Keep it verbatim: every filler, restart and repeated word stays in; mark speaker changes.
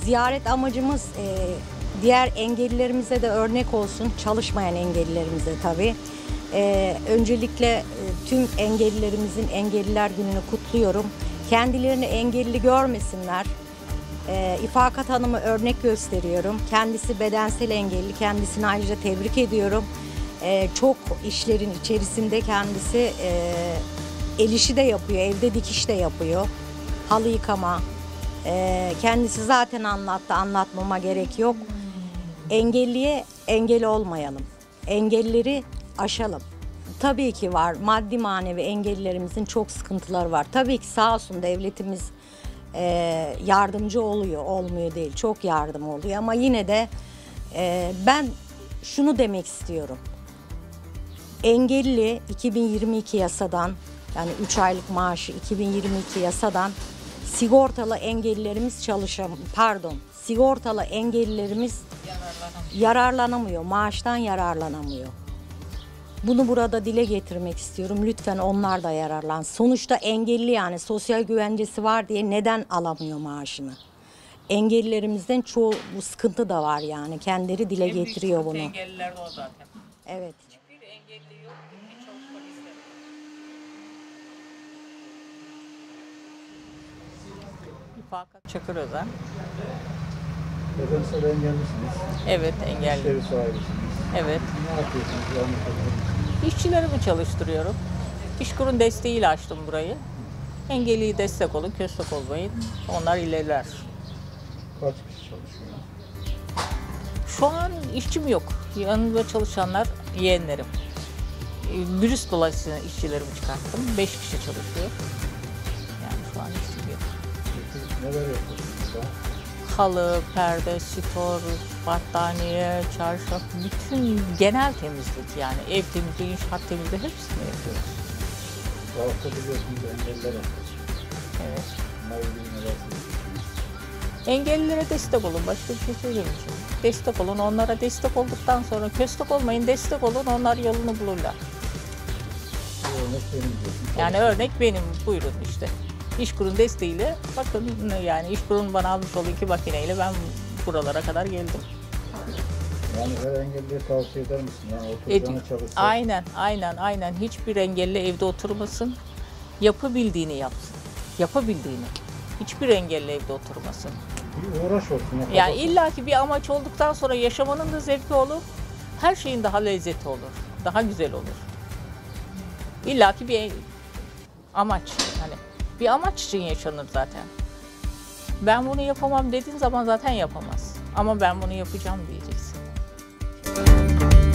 Speaker 1: ziyaret amacımız e, diğer engellilerimize de örnek olsun, çalışmayan engellilerimize tabii. E, öncelikle e, tüm engellilerimizin Engelliler Günü'nü kutluyorum. Kendilerini engelli görmesinler. E, İfakat Hanım'ı örnek gösteriyorum. Kendisi bedensel engelli, kendisini ayrıca tebrik ediyorum. E, çok işlerin içerisinde kendisi e, el işi de yapıyor, evde dikiş de yapıyor, halı yıkama. E, kendisi zaten anlattı, anlatmama gerek yok. Engelliye engel olmayalım, engelleri aşalım. Tabii ki var, maddi manevi engellilerimizin çok sıkıntıları var. Tabii ki sağ olsun devletimiz e, yardımcı oluyor, olmuyor değil, çok yardım oluyor. Ama yine de e, ben şunu demek istiyorum. Engelli iki bin yirmi iki yasadan, yani üç aylık maaşı iki bin yirmi iki yasadan sigortalı engellilerimiz çalışam, pardon, sigortalı engellilerimiz yararlanamıyor. yararlanamıyor, maaştan yararlanamıyor. Bunu burada dile getirmek istiyorum. Lütfen onlar da yararlansın. Sonuçta engelli, yani sosyal güvencesi var diye neden alamıyor maaşını? Engellilerimizden çoğu bu sıkıntı da var yani. Kendileri dile
Speaker 2: en
Speaker 1: getiriyor bunu.
Speaker 2: Engelliler de o zaten.
Speaker 1: Evet.
Speaker 2: Hiçbir engelli yok ki çalışmak istemiyor. İfakat Çakır Özen.
Speaker 3: Bedensel engellisiniz.
Speaker 2: Evet, engelli.
Speaker 3: İşleri sahibisiniz.
Speaker 2: Evet.
Speaker 3: Ne yapıyorsunuz? Anlatabilir misiniz?
Speaker 2: İşçilerimi çalıştırıyorum. İşkur'un desteğiyle açtım burayı. Engelliye destek olun, köstek olmayın. Onlar ilerler.
Speaker 3: Kaç kişi çalışıyor?
Speaker 2: Şu an işçim yok. Yanımda çalışanlar yeğenlerim. Virüs dolayısıyla işçilerimi çıkarttım. Beş kişi çalışıyor. Yani şu an işçim yok.
Speaker 3: Peki neler yapıyorsunuz da?
Speaker 2: Halı, perde, stor, battaniye, çarşaf, bütün genel temizlik, yani ev temizliği, inşaat temizliği hepsini yapıyoruz.
Speaker 3: Bu hafta biliyorsunuz engelliler haftası.
Speaker 2: Evet.
Speaker 3: Bunlar ilgili neler söylüyorsunuz?
Speaker 2: Engellilere destek olun, başka bir şey söylemeyeceğim. Destek olun, onlara destek olduktan sonra köstek olmayın, destek olun, onlar yolunu bulurlar.
Speaker 3: Bu örnek benim diyorsun.
Speaker 2: Yani örnek benim, buyurun işte. İşkur'un desteğiyle, bakın yani İşkur'un bana almış olduğu iki makineyle ben buralara kadar geldim.
Speaker 3: Yani her engelliye tavsiye eder misin? Yani
Speaker 2: Ed-
Speaker 3: oturacağına çalışsa.
Speaker 2: aynen, aynen, aynen. Hiçbir engelli evde oturmasın, yapabildiğini yapsın. Yapabildiğini. Hiçbir engelli evde oturmasın.
Speaker 3: Bir uğraş olsun. Ya,
Speaker 2: Yani illaki bir amaç olduktan sonra yaşamanın da zevki olur, her şeyin daha lezzeti olur, daha güzel olur. İllaki bir amaç, hani bir amaç için yaşanır zaten. Ben bunu yapamam dediğin zaman zaten yapamaz. Ama ben bunu yapacağım diyeceksin.